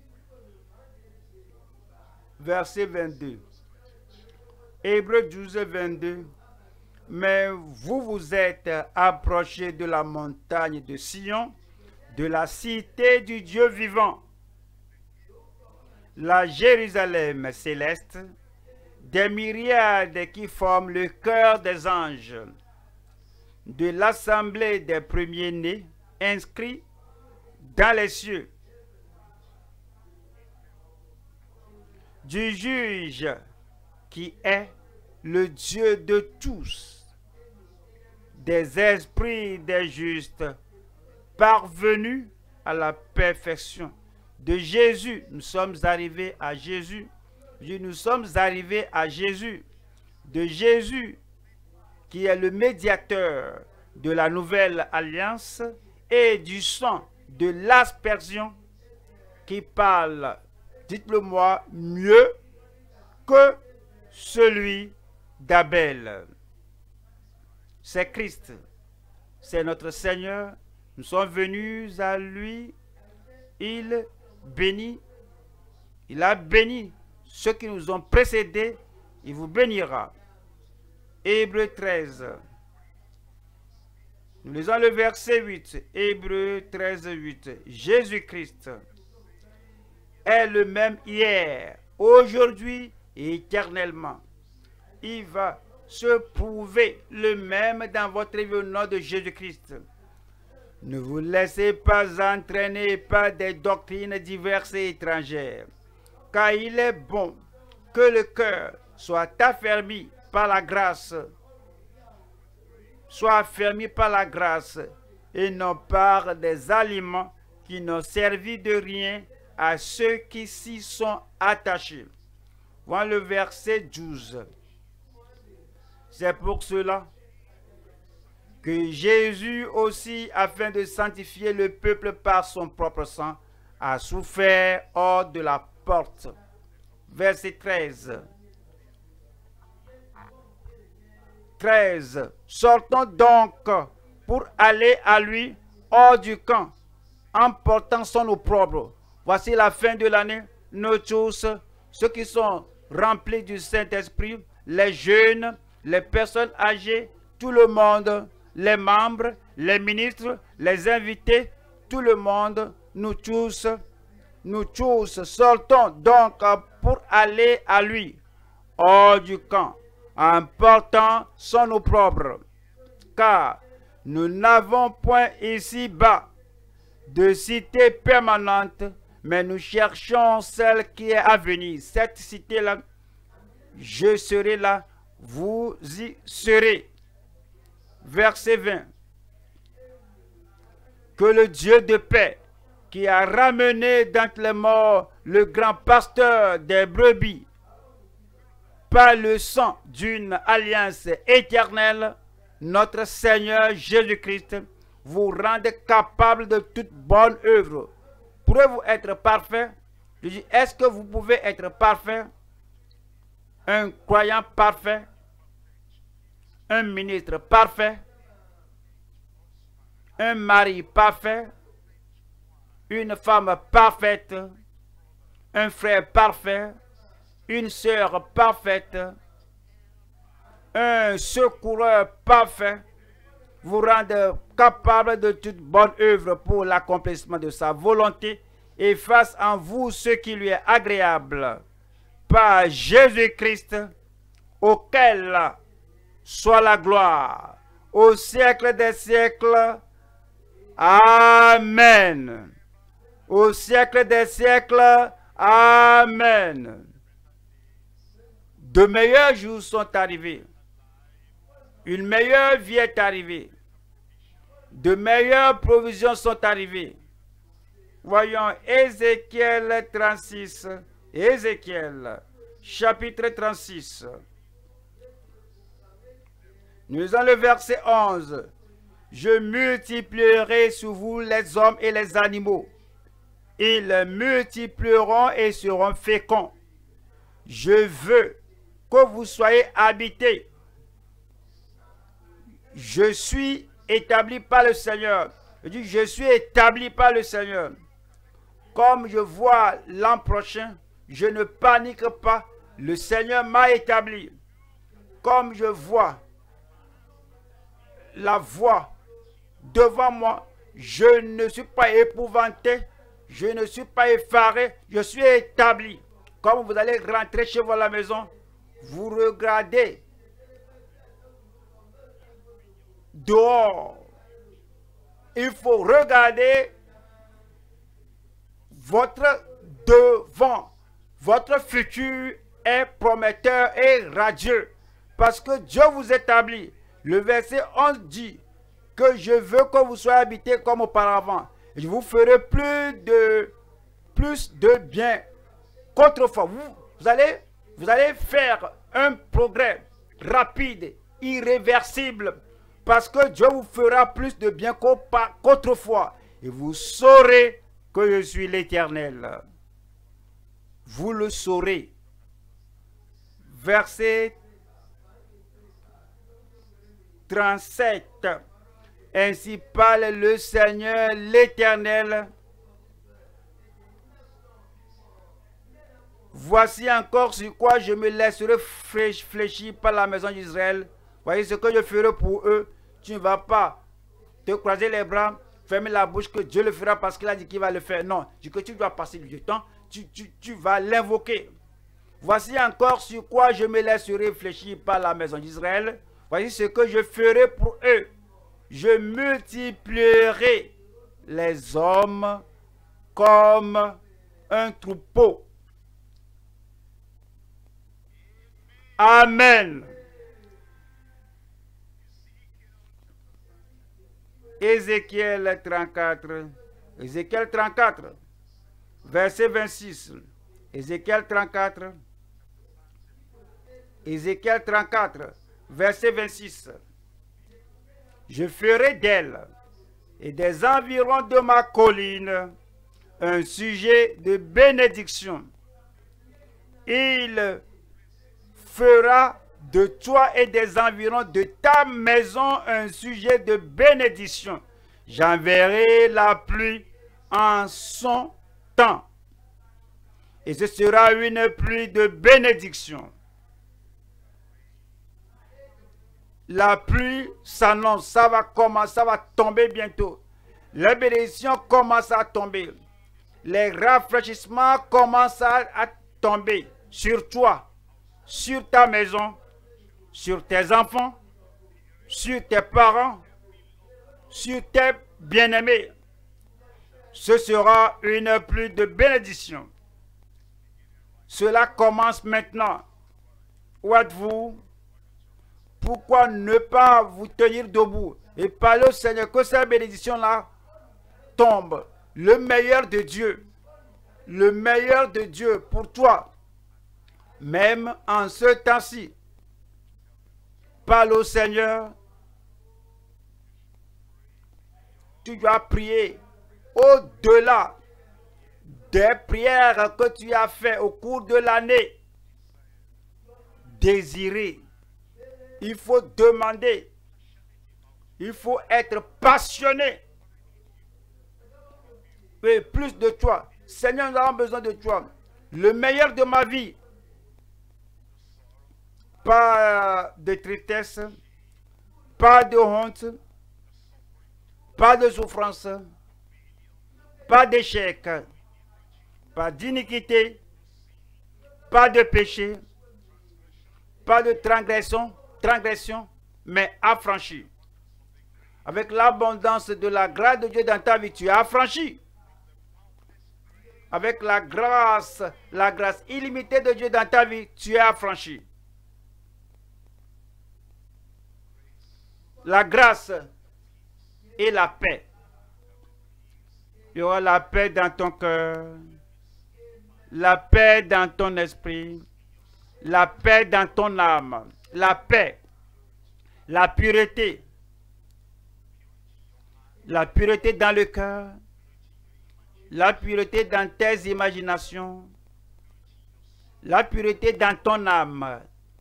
verset 22. Hébreux 12, 22. Mais vous vous êtes approchés de la montagne de Sion, de la cité du Dieu vivant, la Jérusalem céleste, des myriades qui forment le cœur des anges, de l'assemblée des premiers-nés inscrits dans les cieux, du juge qui est le Dieu de tous, des esprits des justes parvenus à la perfection. De Jésus, nous sommes arrivés à Jésus. Nous sommes arrivés à Jésus. De Jésus, qui est le médiateur de la nouvelle alliance, et du sang de l'aspersion qui parle, dites-le moi, mieux que celui d'Abel. C'est Christ, c'est notre Seigneur. Nous sommes venus à lui, il bénit Il a béni ceux qui nous ont précédés. Il vous bénira. Hébreux 13. Nous lisons le verset 8. Hébreux 13, 8. Jésus-Christ est le même hier, aujourd'hui et éternellement. Il va se prouver le même dans votre vie au nom de Jésus-Christ. Ne vous laissez pas entraîner par des doctrines diverses et étrangères, car il est bon que le cœur soit affermi par la grâce, et non par des aliments qui n'ont servi de rien à ceux qui s'y sont attachés. Voilà le verset 12. C'est pour cela que Jésus aussi, afin de sanctifier le peuple par son propre sang, a souffert hors de la porte. Verset 13. 13. Sortons donc pour aller à lui hors du camp, en portant son opprobre. Voici la fin de l'année. Nous tous, ceux qui sont remplis du Saint-Esprit, les jeunes, les personnes âgées, tout le monde, les membres, les ministres, les invités, tout le monde, nous tous sortons donc pour aller à lui hors du camp, en portant son opprobre. Car nous n'avons point ici-bas de cité permanente, mais nous cherchons celle qui est à venir. Cette cité-là, je serai là, vous y serez. Verset 20. Que le Dieu de paix, qui a ramené d'entre les morts le grand pasteur des brebis, par le sang d'une alliance éternelle, notre Seigneur Jésus-Christ, vous rende capable de toute bonne œuvre. Pouvez-vous être parfait? Je dis, est-ce que vous pouvez être parfait? Un croyant parfait? Un ministre parfait? Un mari parfait? Une femme parfaite? Un frère parfait? Une sœur parfaite? Un secoureur parfait? Vous rendre capable de toute bonne œuvre pour l'accomplissement de sa volonté et fasse en vous ce qui lui est agréable. Par Jésus-Christ, auquel soit la gloire au siècle des siècles. Amen. Au siècle des siècles. Amen. De meilleurs jours sont arrivés. Une meilleure vie est arrivée. De meilleures provisions sont arrivées. Voyons Ézéchiel 36. Ézéchiel, chapitre 36. Nous avons le verset 11. Je multiplierai sur vous les hommes et les animaux. Ils multiplieront et seront féconds. Je veux que vous soyez habités. Je suis établi par le Seigneur. Je dis, je suis établi par le Seigneur. Comme je vois l'an prochain, je ne panique pas. Le Seigneur m'a établi. Comme je vois la voie devant moi, je ne suis pas épouvanté. Je ne suis pas effaré. Je suis établi. Comme vous allez rentrer chez vous à la maison, vous regardez dehors. Il faut regarder votre devant. Votre futur est prometteur et radieux. Parce que Dieu vous établit. Le verset 11 dit que je veux que vous soyez habités comme auparavant. Je vous ferai plus de bien qu'autrefois. Vous allez faire un progrès rapide, irréversible. Parce que Dieu vous fera plus de bien qu'autrefois. Et vous saurez que je suis l'Éternel. Vous le saurez. Verset 37. Ainsi parle le Seigneur l'Éternel. Voici encore sur quoi je me laisserai fléchir par la maison d'Israël. Voyez ce que je ferai pour eux. Tu ne vas pas te croiser les bras, fermer la bouche que Dieu le fera parce qu'il a dit qu'il va le faire. Non, dis que tu dois passer du temps. Tu vas l'invoquer. Voici encore sur quoi je me laisserai fléchir par la maison d'Israël. Voici ce que je ferai pour eux. Je multiplierai les hommes comme un troupeau. Amen. Ézéchiel 34, verset 26. Ézéchiel 34, verset 26. Je ferai d'elle et des environs de ma colline un sujet de bénédiction. Il fera de toi et des environs de ta maison un sujet de bénédiction. J'enverrai la pluie en son temps. Et ce sera une pluie de bénédiction. La pluie s'annonce, ça va commencer, ça va tomber bientôt. Les bénédictions commencent à tomber. Les rafraîchissements commencent à tomber sur toi, sur ta maison, sur tes enfants, sur tes parents, sur tes bien-aimés. Ce sera une pluie de bénédiction. Cela commence maintenant. Où êtes-vous? Pourquoi ne pas vous tenir debout et parler au Seigneur que cette bénédiction-là tombe? Le meilleur de Dieu pour toi, même en ce temps-ci. Parle au Seigneur. Tu dois prier au-delà des prières que tu as faites au cours de l'année. Désirer. Il faut demander. Il faut être passionné. Et plus de toi. Seigneur, nous avons besoin de toi. Le meilleur de ma vie. Pas de tristesse. Pas de honte. Pas de souffrance. Pas d'échec. Pas d'iniquité. Pas de péché. Pas de transgression, mais affranchi. Avec l'abondance de la grâce de Dieu dans ta vie, tu es affranchi. Avec la grâce illimitée de Dieu dans ta vie, tu es affranchi. La grâce et la paix. Il y aura la paix dans ton cœur, la paix dans ton esprit, la paix dans ton âme, la paix, la pureté dans le cœur, la pureté dans tes imaginations, la pureté dans ton âme,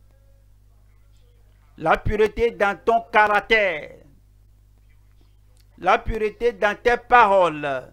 la pureté dans ton caractère, la pureté dans tes paroles,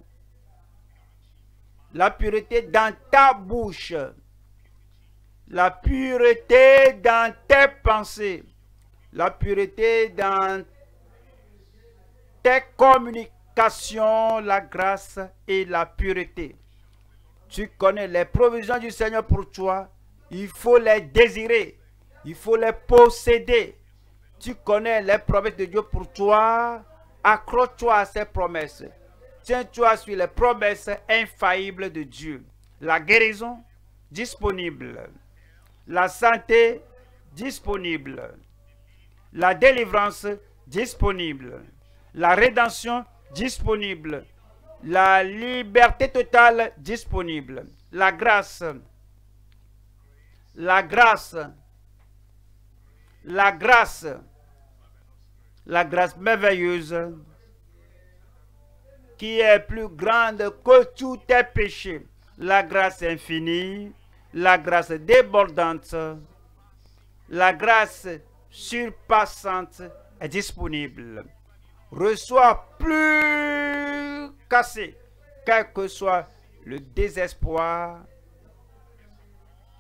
la pureté dans ta bouche, la pureté dans tes pensées, la pureté dans tes communications, la grâce et la pureté. Tu connais les provisions du Seigneur pour toi, il faut les désirer, il faut les posséder. Tu connais les promesses de Dieu pour toi, accroche-toi à ces promesses. Tiens-toi sur les promesses infaillibles de Dieu. La guérison disponible. La santé disponible. La délivrance disponible. La rédemption disponible. La liberté totale disponible. La grâce. La grâce. La grâce. La grâce merveilleuse qui est plus grande que tous tes péchés. La grâce infinie. La grâce débordante, la grâce surpassante est disponible. Reçois plus qu'assez, quel que soit le désespoir,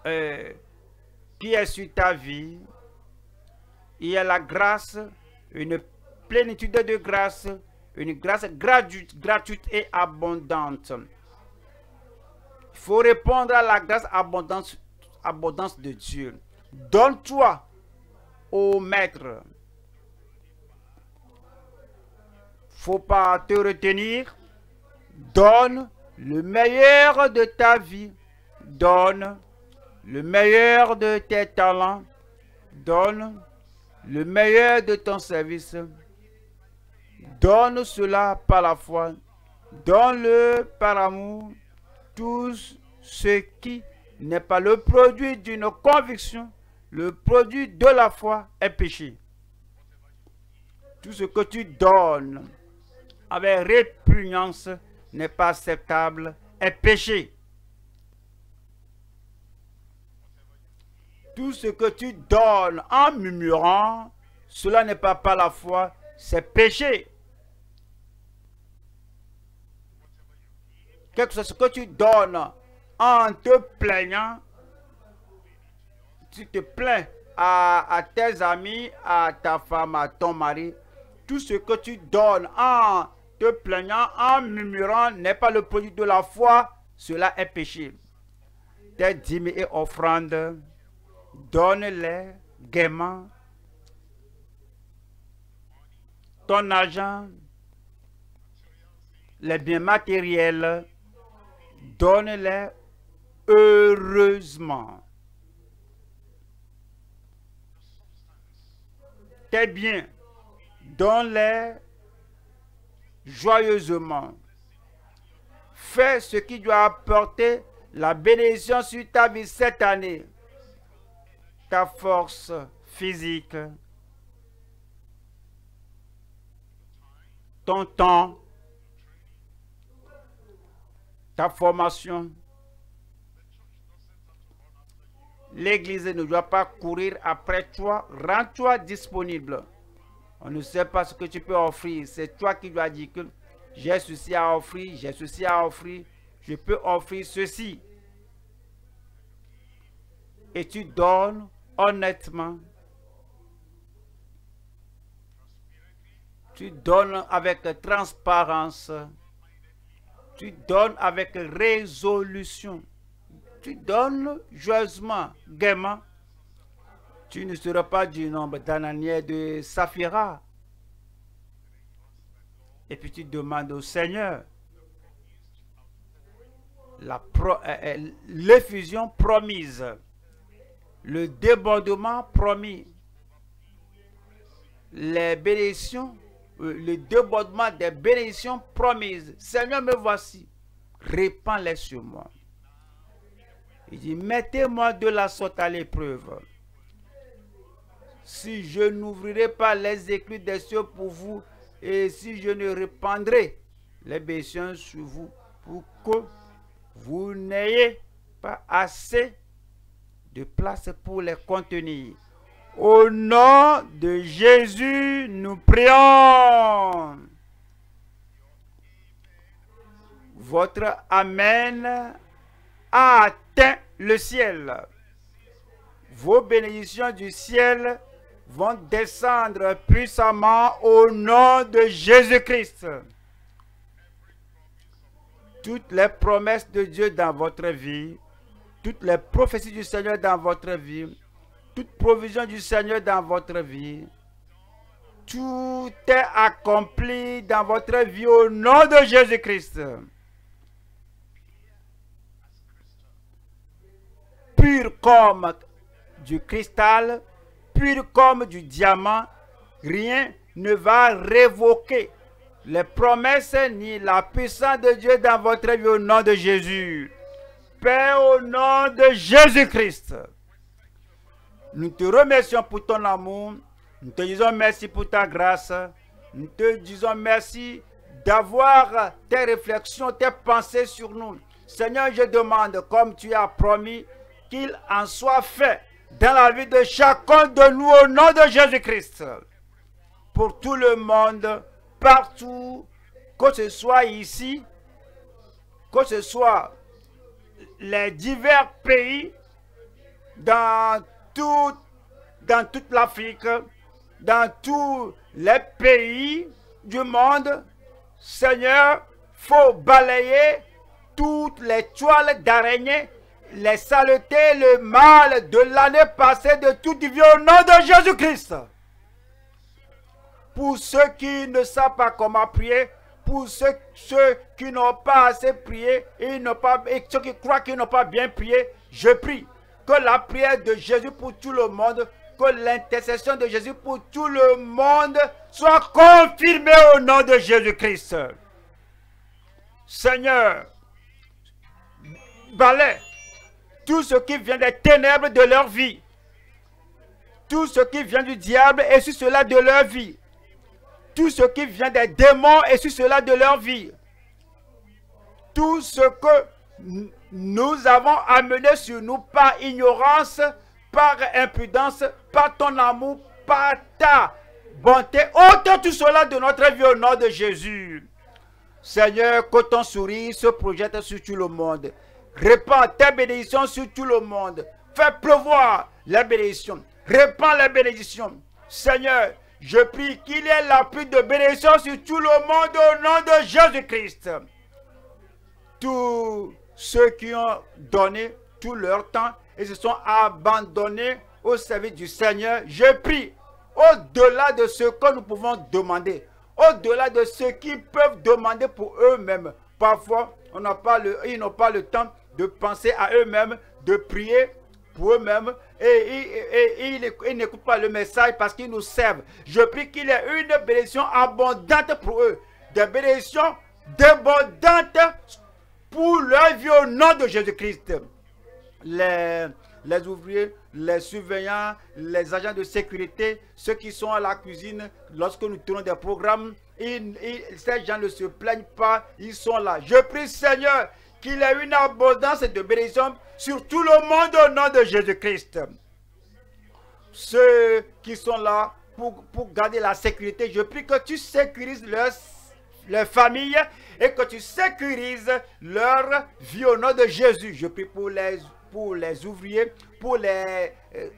qui est sur ta vie. Il y a la grâce, une plénitude de grâce, une grâce gratuite et abondante. Il faut répondre à la grâce abondance de Dieu. Donne-toi au Maître. Faut pas te retenir. Donne le meilleur de ta vie. Donne le meilleur de tes talents. Donne le meilleur de ton service. Donne cela par la foi. Donne-le par amour. Tout ce qui n'est pas le produit d'une conviction, le produit de la foi est péché. Tout ce que tu donnes avec répugnance n'est pas acceptable, est péché. Tout ce que tu donnes en murmurant, cela n'est pas par la foi, c'est péché. Quel que soit ce que tu donnes en te plaignant, tu te plains à tes amis, à ta femme, à ton mari, tout ce que tu donnes en te plaignant, en murmurant, n'est pas le produit de la foi, cela est péché. Tes dîmes et offrandes, donne-les gaiement. Ton argent, les biens matériels, donne-les heureusement. Tes biens, donne-les joyeusement. Fais ce qui doit apporter la bénédiction sur ta vie cette année. Ta force physique, ton temps, ta formation. L'Église ne doit pas courir après toi. Rends-toi disponible. On ne sait pas ce que tu peux offrir. C'est toi qui dois dire que j'ai ceci à offrir, j'ai ceci à offrir. Je peux offrir ceci. Et tu donnes honnêtement. Tu donnes avec transparence. Tu donnes avec résolution. Tu donnes joyeusement, gaiement. Tu ne seras pas du nombre d'Ananias et de Saphira. Et puis tu demandes au Seigneur l'effusion promise, le débordement promis, les bénédictions, le débordement des bénédictions promises. Seigneur, me voici, répands-les sur moi. Il dit, mettez-moi de la sorte à l'épreuve. Si je n'ouvrirai pas les écluses des cieux pour vous, et si je ne répandrai les bénédictions sur vous, pour que vous n'ayez pas assez de place pour les contenir. Au nom de Jésus, nous prions. Votre Amen a atteint le ciel. Vos bénédictions du ciel vont descendre puissamment au nom de Jésus-Christ. Toutes les promesses de Dieu dans votre vie, toutes les prophéties du Seigneur dans votre vie, toute provision du Seigneur dans votre vie, tout est accompli dans votre vie au nom de Jésus-Christ. Pur comme du cristal, pur comme du diamant, rien ne va révoquer les promesses ni la puissance de Dieu dans votre vie au nom de Jésus. Père, au nom de Jésus-Christ, nous te remercions pour ton amour, nous te disons merci pour ta grâce, nous te disons merci d'avoir tes réflexions, tes pensées sur nous. Seigneur, je demande, comme tu as promis, qu'il en soit fait dans la vie de chacun de nous au nom de Jésus-Christ. Pour tout le monde, partout, que ce soit ici, que ce soit les divers pays, dans toute l'Afrique, dans tous les pays du monde. Seigneur, faut balayer toutes les toiles d'araignée, les saletés, le mal de l'année passée, de toute vie au nom de Jésus-Christ. Pour ceux qui ne savent pas comment prier, pour ceux qui n'ont pas assez prié et ceux qui croient qu'ils n'ont pas bien prié, je prie que la prière de Jésus pour tout le monde, que l'intercession de Jésus pour tout le monde soit confirmée au nom de Jésus-Christ. Seigneur, balaie tout ce qui vient des ténèbres de leur vie, tout ce qui vient du diable et sur cela de leur vie, tout ce qui vient des démons et sur cela de leur vie, tout ce que nous avons amené sur nous par ignorance, par impudence, par ton amour, par ta bonté, ôte tout cela de notre vie au nom de Jésus. Seigneur, que ton sourire se projette sur tout le monde. Répands tes bénédictions sur tout le monde. Fais pleuvoir les bénédictions. Répands les bénédictions. Seigneur, je prie qu'il y ait la pluie de bénédictions sur tout le monde au nom de Jésus-Christ. Tous ceux qui ont donné tout leur temps et se sont abandonnés au service du Seigneur, je prie, au-delà de ce que nous pouvons demander, au-delà de ce qu'ils peuvent demander pour eux-mêmes. Parfois, ils n'ont pas le temps de penser à eux-mêmes, de prier pour eux-mêmes, et ils n'écoutent pas le message parce qu'ils nous servent. Je prie qu'il y ait une bénédiction abondante pour eux, des bénédictions abondantes pour leur vie au nom de Jésus-Christ. Les ouvriers, les surveillants, les agents de sécurité, ceux qui sont à la cuisine, lorsque nous tournons des programmes, ces gens ne se plaignent pas, ils sont là. Je prie, Seigneur, qu'il y ait une abondance de bénédictions sur tout le monde au nom de Jésus-Christ. Ceux qui sont là pour garder la sécurité, je prie que tu sécurises leur famille et que tu sécurises leur vie au nom de Jésus. Je prie pour les ouvriers, pour les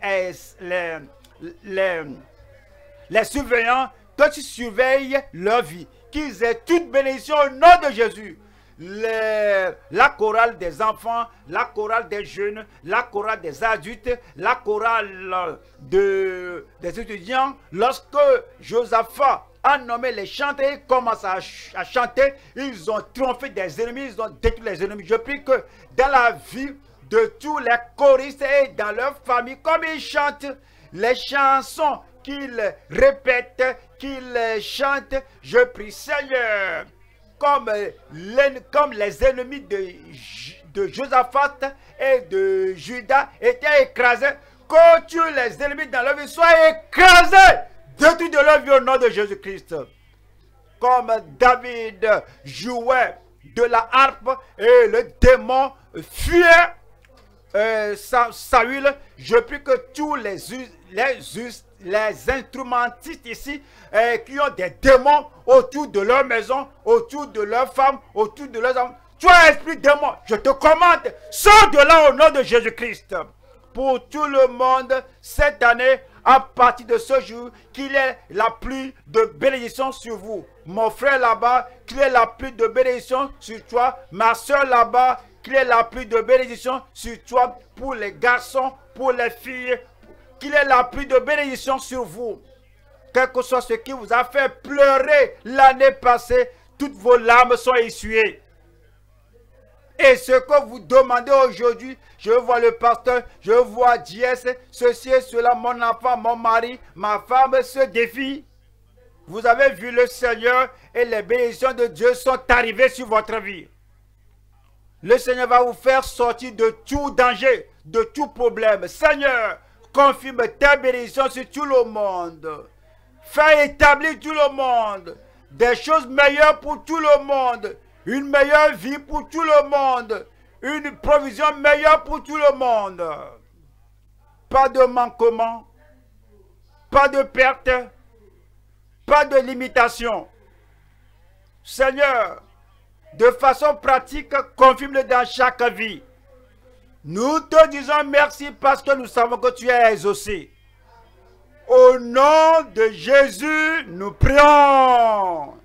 surveillants, que tu surveilles leur vie, qu'ils aient toute bénédiction au nom de Jésus. La chorale des enfants, la chorale des jeunes, la chorale des adultes, la chorale des étudiants. Lorsque Josaphat a nommé les chanteurs, ils commencent à chanter, ils ont triomphé des ennemis, ils ont détruit les ennemis. Je prie que dans la vie de tous les choristes et dans leur famille, comme ils chantent les chansons qu'ils répètent, qu'ils chantent, je prie, Seigneur, comme les ennemis de Josaphat et de Juda étaient écrasés, que tu les ennemis dans leur vie soient écrasés, détruits de leur vie au nom de Jésus-Christ. Comme David jouait de la harpe et le démon fuyait Saül, je prie que tous les instrumentistes ici qui ont des démons autour de leur maison, autour de leurs femmes, autour de leurs hommes, toi esprit démon, je te commande, sors de là au nom de Jésus-Christ. Pour tout le monde, cette année, à partir de ce jour, qu'il y ait la pluie de bénédiction sur vous. Mon frère là-bas, qu'il y ait la pluie de bénédiction sur toi. Ma soeur là-bas, qu'il y ait la pluie de bénédiction sur toi. Pour les garçons, pour les filles, qu'il y ait la pluie de bénédiction sur vous. Quel que soit ce qui vous a fait pleurer l'année passée, toutes vos larmes sont essuyées. Et ce que vous demandez aujourd'hui, je vois le pasteur, je vois Diès, ceci et cela, mon enfant, mon mari, ma femme se défie. Vous avez vu le Seigneur et les bénédictions de Dieu sont arrivées sur votre vie. Le Seigneur va vous faire sortir de tout danger, de tout problème. Seigneur, confirme tes bénédictions sur tout le monde. Fais établir tout le monde. Des choses meilleures pour tout le monde. Une meilleure vie pour tout le monde. Une provision meilleure pour tout le monde. Pas de manquement. Pas de perte. Pas de limitation. Seigneur, de façon pratique, confirme-le dans chaque vie. Nous te disons merci parce que nous savons que tu es exaucé. Au nom de Jésus, nous prions.